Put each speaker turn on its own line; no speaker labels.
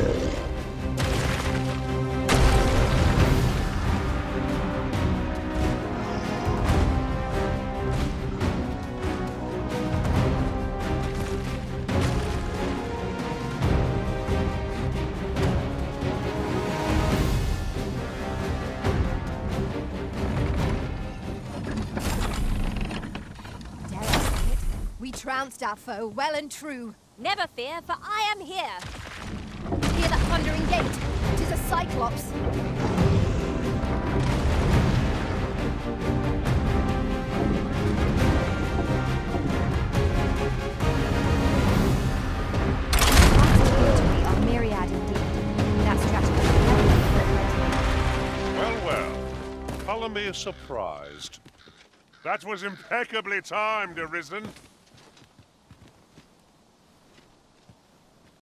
We trounced our foe well and true.
Never fear, for I am here.
Hear that thundering gate? 'Tis a Cyclops. A myriad indeed. That strategy.
Well. Color me surprised. That was impeccably timed, Arisen.